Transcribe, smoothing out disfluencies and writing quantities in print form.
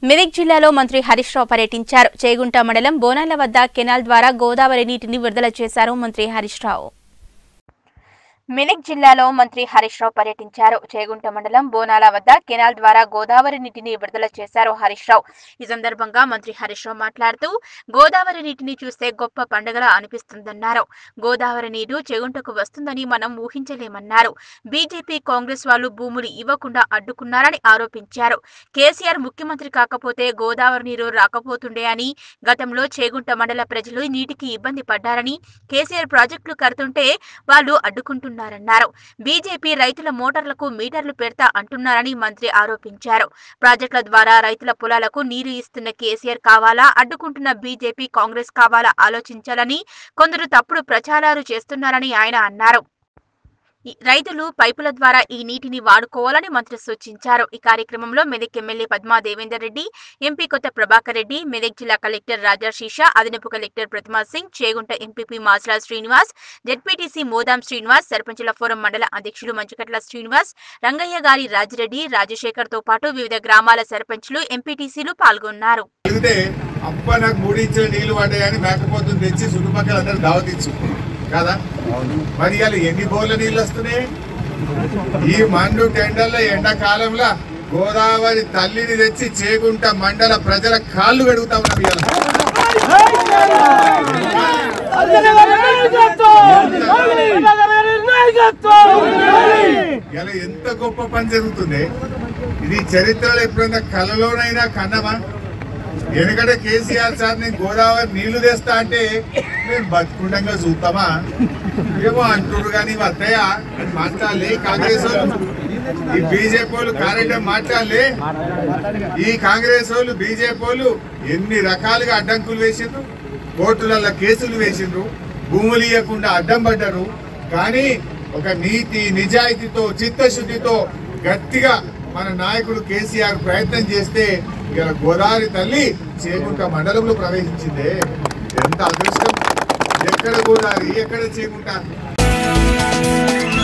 మెదక్ జిల్లాలో మంత్రి హరీష్ రావు పర్యటించారు. చేగుంట మండలం బోనాల వద్ద కెనాల్ ద్వారా గోదావరి నీటిని విడుదల చేశారు మంత్రి హరీష్ రావు. మెదక్ జిల్లాలో మంత్రి హరీష్ రావు పర్యటించారు. చేగుంట మండలం బోనాల వద్ద కెనాల్ ద్వారా గోదావరి నీటిని విడుదల చేశారు హరీష్ రావు. ఈ సందర్భంగా మంత్రి హరీష్ రావు మాట్లాడుతూ గోదావరి నీటిని చూస్తే గొప్ప పండుగలా అనిపిస్తుందన్నారు. గోదావరి నీరు చేగుంటకు వస్తుందని మనం ఊహించలేమన్నారు. బీజేపీ కాంగ్రెస్ వాళ్ళు భూములు ఇవ్వకుండా అడ్డుకున్నారని ఆరోపించారు. కేసీఆర్ ముఖ్యమంత్రి కాకపోతే గోదావరి నీరు రాకపోతుండే అని, గతంలో చేగుంట మండల ప్రజలు నీటికి ఇబ్బంది పడ్డారని, కేసీఆర్ ప్రాజెక్టులు కడుతుంటే వాళ్ళు అడ్డుకుంటున్నారు. బీజేపీ రైతుల మోటార్లకు మీటర్లు పెడతా అంటున్నారని మంత్రి ఆరోపించారు. ప్రాజెక్టుల ద్వారా రైతుల పొలాలకు నీరు ఇస్తున్న కేసీఆర్ కావాలా, అడ్డుకుంటున్న బీజేపీ కాంగ్రెస్ కావాలా ఆలోచించాలని కొందరు తప్పుడు ప్రచారాలు చేస్తున్నారని ఆయన అన్నారు. రైతులు పైపుల ద్వారా ఈ నీటిని వాడుకోవాలని మంత్రి సూచించారు. ఈ కార్యక్రమంలో మెదక్ ఎమ్మెల్యే పద్మా దేవేందర్ రెడ్డి, ఎంపీ కొత్త ప్రభాకర్ రెడ్డి, మెదక్ జిల్లా కలెక్టర్ రాజా శీషా, అదనపు collector Pratima Singh, Chegunta MPP Masla Srinivas, ZPTC Modam Srinivas, సర్పంచుల ఫోరం మండల అధ్యక్షులు మంచుకట్ల శ్రీనివాస్, రంగయ్య గారి రాజిరెడ్డి, రాజశేఖర్ తో పాటు వివిధ గ్రామాల సర్పంచులు, ఎంపీటీసీలు పాల్గొన్నారు. కదా మరి ఇలా ఎన్ని బోర్ల నీళ్ళు వస్తున్నాయి? ఈ మండు టెండర్ల ఎండాకాలంలో గోదావరి తల్లిని తెచ్చి చేగుంట మండల ప్రజల కాళ్ళు కడుగుతా ఉన్నాం. ఇలా ఎంత గొప్ప పని జరుగుతుంది. ఇది చరిత్రలో ఎప్పుడైనా కలలోనైనా కన్నమా? ఎందుకంటే కేసీఆర్ సార్ నేను గోదావరి నీళ్లు తెస్తా అంటే నేను బతుకుండంగా చూద్దామా ఏమో అంటుడు. కానీ అత్తయ్య అని మాట్లాడలే కాంగ్రెస్ వాళ్ళు, ఈ బీజేపీ వాళ్ళు కార్యక్రమం మాట్లాడలే. ఈ కాంగ్రెస్ వాళ్ళు బీజేపీ వాళ్ళు ఎన్ని రకాలుగా అడ్డంకులు వేసిండ్రు, కోర్టులలో కేసులు వేసిండ్రు, భూములు ఇవ్వకుండా అడ్డం పడ్డారు. కానీ ఒక నీతి నిజాయితీతో చిత్తశుద్ధితో గట్టిగా మన నాయకుడు కేసీఆర్ ప్రయత్నం చేస్తే ఇలా గోదావరి తల్లి చేగుంట మండలంలో ప్రవేశించిందే. ఎంత అదృష్టం! ఎక్కడ గోదావరి, ఎక్కడ చేగుంట.